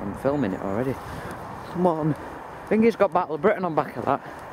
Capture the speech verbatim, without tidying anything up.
I'm filming it already. Come on. I think he's got Battle of Britain on back of that.